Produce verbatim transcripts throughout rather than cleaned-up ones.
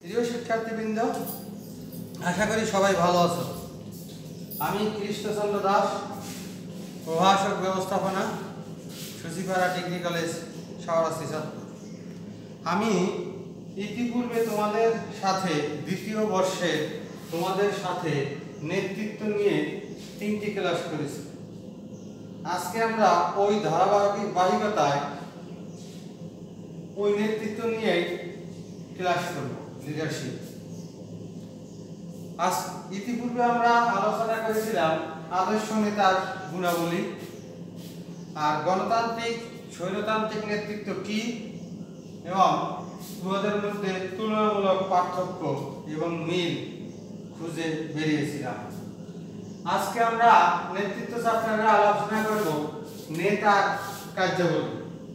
প্রিয় শিক্ষার্থীবৃন্দ, আশা করি সবাই ভালো আছো। আমি কৃষ্ণচন্দ্র দাস, প্রভাষক ব্যবস্থাপনা, সুচিপাড়া ডিগ্রি কলেজ, শাহরাস্তি ছাত্র। আমি ইতিপূর্বে তোমাদের সাথে দ্বিতীয় বর্ষে তোমাদের সাথে নেতৃত্ব নিয়ে তিনটি ক্লাস করেছি। আজকে আমরা ওই ধারাবাহিকতায় ওই নেতৃত্ব নিয়েই ক্লাস করব, লিডারশিপ। আজ ইতিপূর্বে আমরা আলোচনা করেছিলাম আদর্শ নেতার গুণাবলী আর গণতান্ত্রিক স্বৈরতান্ত্রিক নেতৃত্ব কি এবং উহাদের মধ্যে তুলনামূলক পার্থক্য এবং মিল খুঁজে বেরিয়েছিলাম। আজকে আমরা নেতৃত্ব চ্যাপ্টারে আলোচনা করব নেতার কার্যাবলী,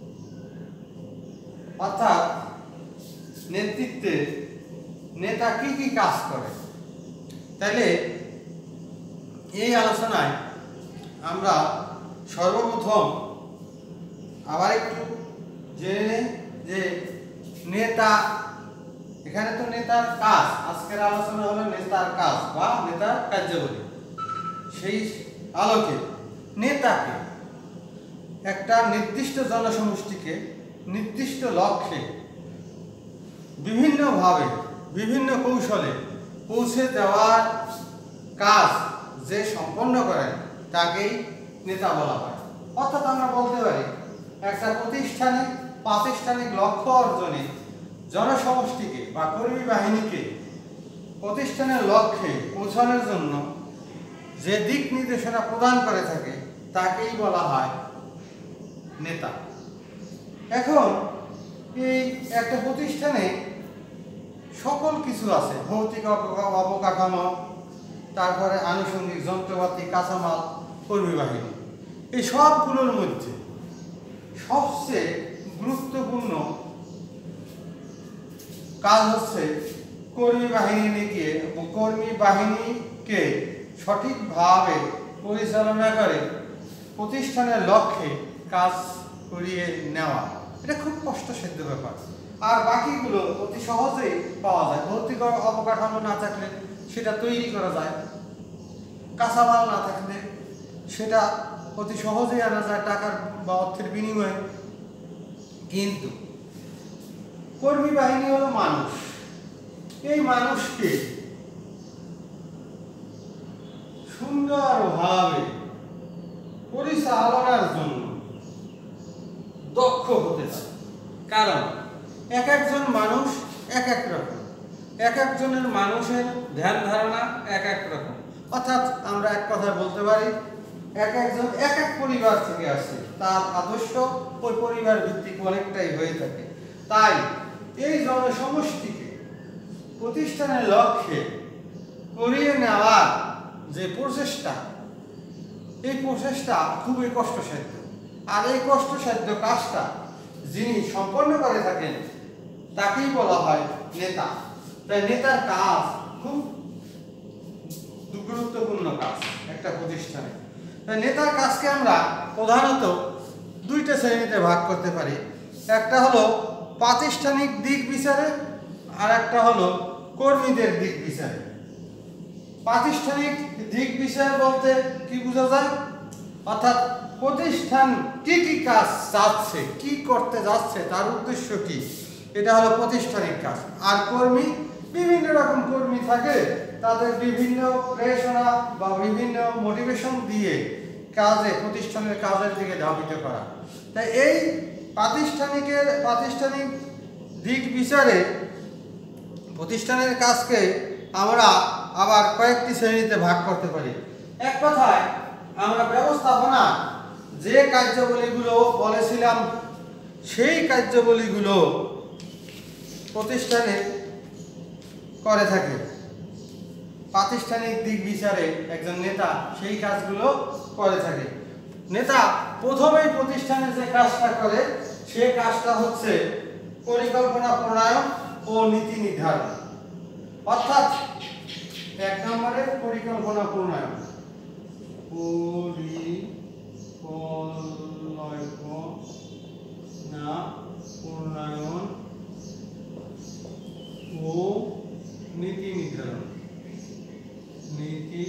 অর্থাৎ নেতৃত্বে নেতা কি কি কাজ করে। তাহলে এই আলোচনায় আমরা সর্বপ্রথম আবার একটু জেনে যে নেতা, এখানে তো নেতার কাজ, আজকের আলোচনা হলো নেতার কাজ বা নেতার কার্যাবলী। সেই আলোকে নেতাকে একটা নির্দিষ্ট জনসমষ্টিকে নির্দিষ্ট লক্ষ্যে বিভিন্নভাবে বিভিন্ন কৌশলে পৌঁছে দেওয়ার কাজ যে সম্পন্ন করেন তাকেই নেতা বলা হয়। অর্থাৎ আমরা বলতে পারি একটা প্রতিষ্ঠানিক প্রাতিষ্ঠানিক লক্ষ্য অর্জনে জনসমষ্টিকে বা কর্মী বাহিনীকে প্রতিষ্ঠানের লক্ষ্যে পৌঁছানোর জন্য যে দিক নির্দেশনা প্রদান করে থাকে তাকেই বলা হয় নেতা। এখন এই একটা প্রতিষ্ঠানে সকল কিছু আছে, ভৌতিক অবকাঠামো, তারপরে আনুষঙ্গিক যন্ত্রপাতি, কাঁচামাল, কর্মী বাহিনী। এই সবগুলোর মধ্যে সবচেয়ে গুরুত্বপূর্ণ কাজ হচ্ছে কর্মী বাহিনীকে কর্মী বাহিনীকে সঠিকভাবে পরিচালনা করে প্রতিষ্ঠানের লক্ষ্যে কাজ করিয়ে নেওয়া। এটা খুব কষ্টসাধ্য ব্যাপার, আর বাকিগুলো অতি সহজেই পাওয়া যায়। ভৌতিক অবকাঠামো না থাকলে সেটা তৈরি করা যায়, কাঁচামাল না থাকলে সেটা অতি সহজেই আনা যায় টাকার বা অর্থের বিনিময়ে। কিন্তু কর্মী বাহিনী হলো মানুষ। এই মানুষকে সুন্দরভাবে পরিচালনার জন্য দক্ষ হতে হয়, কারণ এক একজন মানুষ এক এক রকম, এক একজনের মানুষের ধ্যান ধারণা এক এক রকম। অর্থাৎ আমরা এক কথা বলতে পারি এক একজন এক এক পরিবার থেকে আসে, তার আদর্শ ওই পরিবার ভিত্তিক অনেকটাই হয়ে থাকে। তাই এই জনসমষ্টিকে প্রতিষ্ঠানের লক্ষ্যে করিয়ে নেওয়ার যে প্রচেষ্টা, এই প্রচেষ্টা খুবই কষ্টসাধ্য। আর এই কষ্টসাধ্য কাজটা যিনি সম্পন্ন করে থাকেন তাকেই বলা হয় নেতা। তাই নেতার কাজ খুব গুরুত্বপূর্ণ কাজ একটা প্রতিষ্ঠানে। তাই নেতার কাজকে আমরা প্রধানত দুইটা শ্রেণীতে ভাগ করতে পারি। একটা হলো প্রাতিষ্ঠানিক দিক বিচারে, আর একটা হলো কর্মীদের দিক বিচারে। প্রাতিষ্ঠানিক দিক বিচার বলতে কি বোঝা যায়? অর্থাৎ প্রতিষ্ঠান কি কি কাজ চাচ্ছে, কি করতে যাচ্ছে, তার উদ্দেশ্য কি, এটা হলো প্রতিষ্ঠানিক কাজ। আর কর্মী, বিভিন্ন রকম কর্মী থাকে, তাদের বিভিন্ন প্রেরণা বা বিভিন্ন মোটিভেশন দিয়ে কাজে প্রতিষ্ঠানের কাজের দিকে ধাবিত করা। তাই এই প্রাতিষ্ঠানিকের প্রাতিষ্ঠানিক দিক বিচারে প্রতিষ্ঠানের কাজকে আমরা আবার কয়েকটি শ্রেণীতে ভাগ করতে পারি। এক কথায় আমরা ব্যবস্থাপনা যে কার্যাবলীগুলো বলেছিলাম সেই কার্যাবলীগুলো প্রতিষ্ঠানে করে থাকে। প্রাতিষ্ঠানিক দিক বিচারে একজন নেতা সেই কাজগুলো করে থাকে। নেতা প্রথমেই প্রতিষ্ঠানে যে কাজটা করে সে কাজটা হচ্ছে পরিকল্পনা প্রণয়ন ও নীতি নির্ধারণ। অর্থাৎ এক নম্বরে পরিকল্পনা প্রণয়ন, পরিকল্পনা প্রণয়ন ও নীতি নির্ধারণ নীতি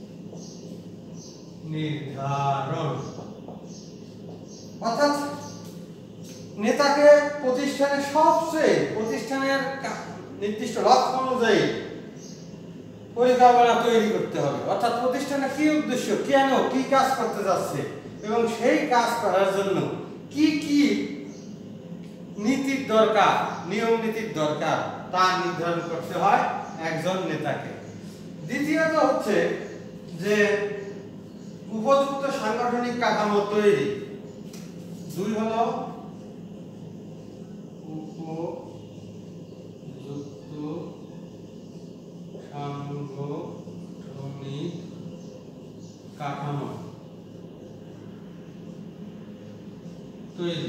নির্ধারণ অর্থাৎ নেতাকে প্রতিষ্ঠানের সবচেয়ে প্রতিষ্ঠানের নির্দিষ্ট লক্ষ্য অনুযায়ী পরিকল্পনা তৈরি করতে হবে। অর্থাৎ প্রতিষ্ঠানের কি উদ্দেশ্য, কেন, কি কাজ করতে যাচ্ছে এবং সেই কাজ করার জন্য কি কি নীতির দরকার, নিয়ম নীতির দরকার তা নির্ধারণ করতে হয় একজন নেতাকে। দ্বিতীয়ত হচ্ছে যে উপযুক্ত সাংগঠনিক কাঠামো তৈরি। দুই হলো উপযুক্ত সাংগঠনিক কাঠামো তৈরি।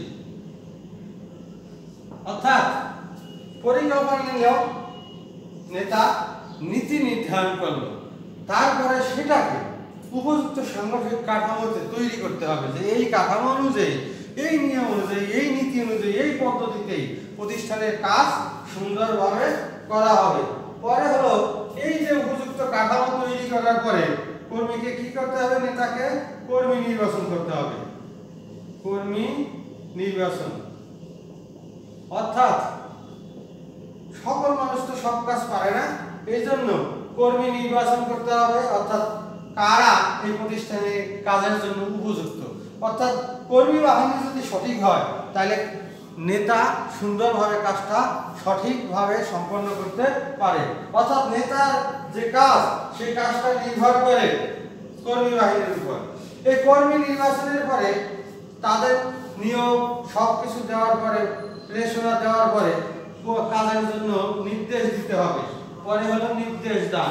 অর্থাৎ পরিকল্পনা নিল, নেতা নীতি নির্ধারণ করলো, তারপরে সেটাকে উপযুক্ত সাংগঠনিক কাঠামোতে তৈরি করতে হবে যে এই কাঠামো অনুযায়ী, এই নিয়ম অনুযায়ী, এই নীতি অনুযায়ী, এই পদ্ধতিতেই প্রতিষ্ঠানের কাজ সুন্দরভাবে করা হবে। পরে হলো এই যে উপযুক্ত কাঠামো তৈরি করার পরে কর্মীকে কি করতে হবে, নেতাকে কর্মী নির্বাচন করতে হবে। কর্মী নির্বাচন অর্থাৎ সকল মানুষ তো সব কাজ পারে না, এই জন্য কর্মী নির্বাচন করতে হবে। অর্থাৎ কারা এই প্রতিষ্ঠানে কাজের জন্য উপযুক্ত। অর্থাৎ কর্মী বাহিনী যদি সঠিক হয় তাহলে নেতা সুন্দরভাবে কাজটা সঠিকভাবে সম্পন্ন করতে পারে। অর্থাৎ নেতার যে কাজ সেই কাজটা নির্ভর করে কর্মী বাহিনীর উপর। এই কর্মী নির্বাচনের পরে তাদের নিয়োগ সবকিছু দেওয়ার পরে, প্রেরণা দেওয়ার পরে কাজের জন্য নির্দেশ দিতে হবে। পরে হলো নির্দেশ দান।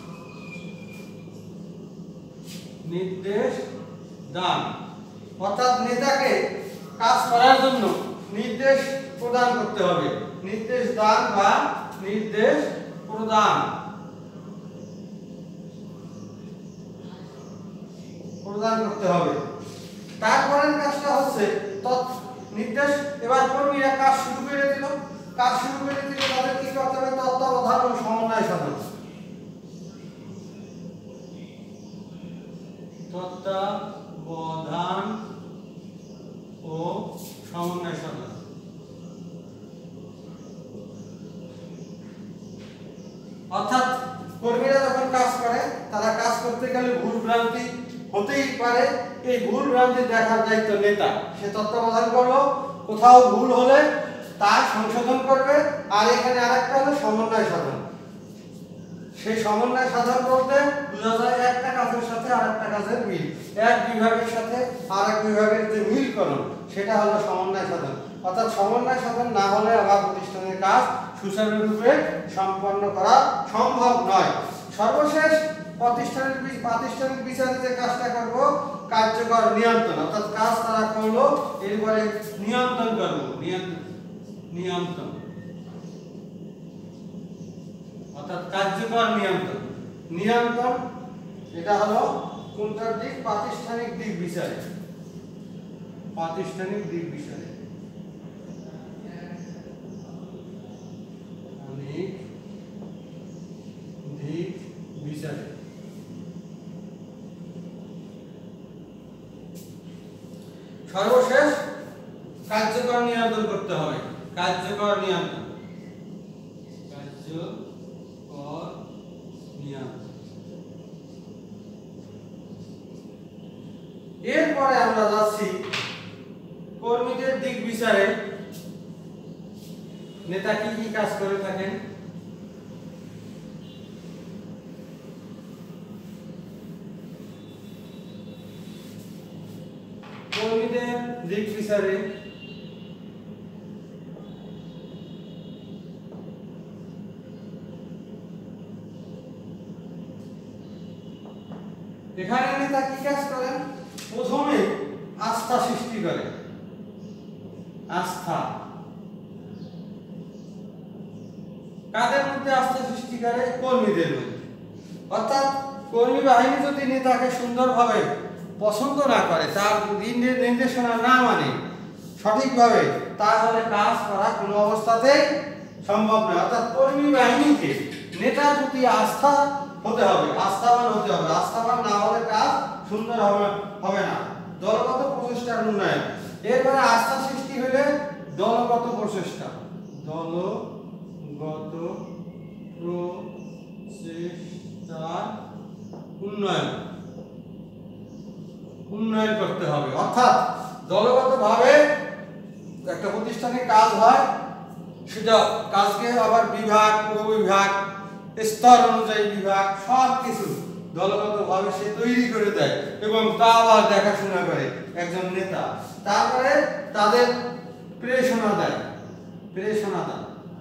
নির্দেশ দান অর্থাৎ নেতাকে কাজ করার জন্য নির্দেশ প্রদান করতে হবে। নির্দেশ দান বা নির্দেশ প্রদান প্রদান করতে হবে। তারপরের কাজটা হচ্ছে নির্দেশ। এবার কর্মীরা কাজ শুরু করে দিল, কাজ শুরু করে দিলে তাদের কি করতে হবে, তত্ত্বাবধান ও সমন্বয় সাধন। তত্ত্বাবধান ও সমন্বয় সাধন অর্থাৎ কর্মীরা যখন কাজ করে তারা কাজ করতে গেলে ভুল ভ্রান্তি হতেই পারে। এই ভুল ভ্রান্তি দেখার দায়িত্ব নেতা। সে তত্ত্বাবধান করলো, কোথাও ভুল হলে তা সংশোধন করবে। আর এখানে আরেকটা হলো সমন্বয় সাধন। সেই সমন্বয় সাধন বলতে বোঝা যায় একটা কাজের সাথে আরেকটা কাজের মিল, এক বিভাগের সাথে আরেক বিভাগের যে মিলকরণ, সেটা হলো সমন্বয় সাধন। অর্থাৎ সমন্বয় সাধন না হলে আবার প্রতিষ্ঠানের কাজ সুচারুরূপে সম্পন্ন করা সম্ভব নয়। সর্বশেষ প্রতিষ্ঠানের প্রাতিষ্ঠানিক বিচারে যে কাজটা করব, কার্যকর নিয়ন্ত্রণ। অর্থাৎ কাজ তারা করলো, এরপরে নিয়ন্ত্রণ করবো। নিয়ন্ত্রণ অর্থাৎ কার্যকর নিয়ন্ত্রণ। নিয়ন্ত্রণ এটা হলো কোনটার দিক, প্রাতিষ্ঠানিক দিক বিচারে। প্রাতিষ্ঠানিক দিক বিচারে অনেক দিক বিচারে সর্বশেষ কার্যকর নিয়ন্ত্রণ করতে হবে। কার্যকর নিয়ন্ত্রণ কার্যকর নিয়ন্ত্রণ এরপরে আমরা যাচ্ছি কর্মীদের দিক বিচারে নেতা কি কি কাজ করে থাকেন। কর্মীদের দিক বিচারে এখানে নেতা কি কাজ করেন, প্রথমে আস্থা সৃষ্টি করে। আস্থা কাদের মধ্যে আস্থা সৃষ্টি করে, কর্মীদের মধ্যে। অর্থাৎ কর্মী বাহিনী যদি নেতাকে সুন্দরভাবে পছন্দ না করে, তার নির্দেশনা না মানে সঠিকভাবে, তাহলে কাজ করা কোনো অবস্থাতেই সম্ভব নয়। অর্থাৎ কর্মী বাহিনীকে নেতার প্রতি আস্থা হতে হবে, আস্থাবান হতে হবে। আস্থাবান না হলে কাজ সুন্দর হবে হবে না। দলগত প্রচেষ্টার উন্নয়ন, এরপরে আস্থা সৃষ্টি হলে দলগত প্রচেষ্টা, দলগত প্রচেষ্টার উন্নয়ন উন্নয়ন করতে হবে। অর্থাৎ দলগতভাবে একটা প্রতিষ্ঠানে কাজ হয়, সেটা কাজকে আবার বিভাগ, উপবিভাগ, স্তর অনুযায়ী বিভাগ সব কিছু দলগতভাবে সে তৈরি করে দেয় এবং তা আবার দেখাশোনা করে একজন নেতা। তারপরে তাদের প্রেরণা দেয়, প্রেরণা দেয়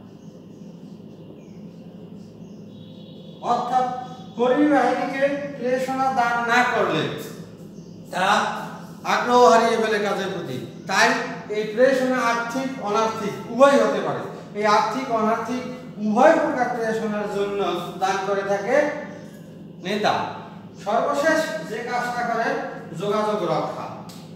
অর্থাৎ কর্মী বাহিনীকে প্রেরণা দান না করলে তারা আগ্রহ হারিয়ে ফেলে কাজের প্রতি। তাই এই প্রেরণা আর্থিক অনার্থিক উভয় হতে পারে। এই আর্থিক অনার্থিক উভয় প্রকার প্রেরণার জন্য দান করে থাকে নেতা। সর্বশেষ যে কাজটা করে যোগাযোগ রক্ষা।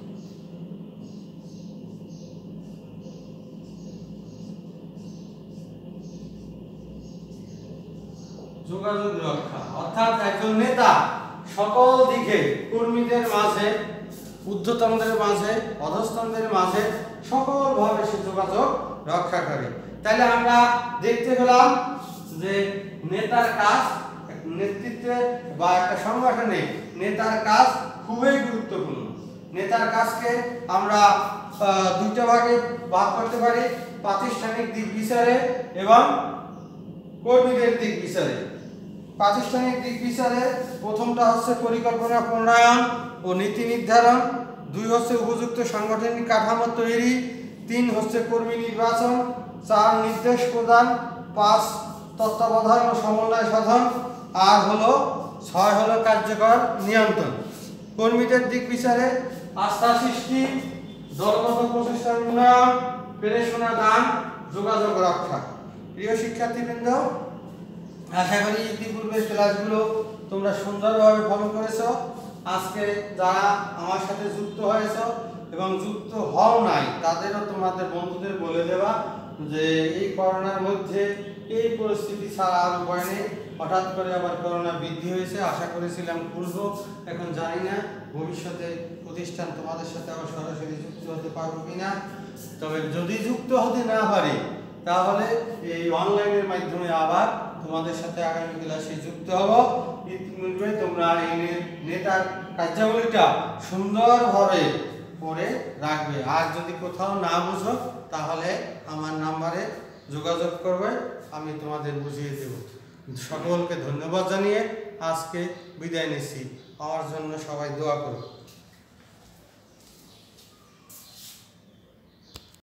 যোগাযোগ রক্ষা অর্থাৎ একজন নেতা সকল দিকে কর্মীদের মাঝে, ঊর্ধ্বতনদের মাঝে, অধস্তনদের মাঝে সকলভাবে সে যোগাযোগ রক্ষা করে। তাহলে আমরা দেখতে পেলাম যে নেতার কাজ, নেতৃত্বে বা একটা সংগঠনে নেতার কাজ খুবই গুরুত্বপূর্ণ। নেতার কাজকে আমরা দুইটা ভাগে ভাগ করতে পারি, প্রাতিষ্ঠানিক দিক বিচারে এবং কর্মীদের দিক বিচারে। প্রাতিষ্ঠানিক দিক বিচারে প্রথমটা হচ্ছে পরিকল্পনা প্রণয়ন ও নীতি নির্ধারণ, দুই হচ্ছে উপযুক্ত সাংগঠনিক কাঠামো তৈরি, তিন হচ্ছে কর্মী নির্বাচন, চার নির্দেশ প্রদান, পাঁচ তত্ত্বাবধান ও সমন্বয় সাধন, আর হলো ছয় হলো কার্যকর নিয়ন্ত্রণ। কর্মীদের দিক বিচারে আস্থা সৃষ্টি, দলগত প্রচেষ্টার উন্নয়ন, প্রেরণা দান, যোগাযোগ রক্ষা। প্রিয় শিক্ষার্থীবৃন্দ, আশা করি ইতিপূর্বের ক্লাসগুলো তোমরা সুন্দরভাবে ফলো করেছো। আজকে যারা আমার সাথে যুক্ত হয়েছ এবং যুক্ত হও নাই তাদেরও তোমাদের বন্ধুদের বলে দেওয়া যে এই করোনার মধ্যে এই পরিস্থিতি ছাড়া আর উপায় নেই। হঠাৎ করে আবার করোনা বৃদ্ধি হয়েছে, আশা করেছিলাম খুলবো, এখন জানি না ভবিষ্যতে প্রতিষ্ঠান তোমাদের সাথে আবার সরাসরি যুক্ত হতে পারবো কিনা। তবে যদি যুক্ত হতে না পারি তাহলে এই অনলাইনের মাধ্যমে আবার তোমাদের সাথে আগামী ক্লাসে যুক্ত হব। ইতিমধ্যে তোমরা এই নেতার কার্যাবলীটা সুন্দরভাবে করে রাখবে। আর যদি কোথাও না বুঝো তাহলে আমার নাম্বারে যোগাযোগ করবে, আমি তোমাদের বুঝিয়ে দেব। সকলকে ধন্যবাদ জানিয়ে আজকে বিদায় নিচ্ছি। আমার জন্য সবাই দোয়া করো।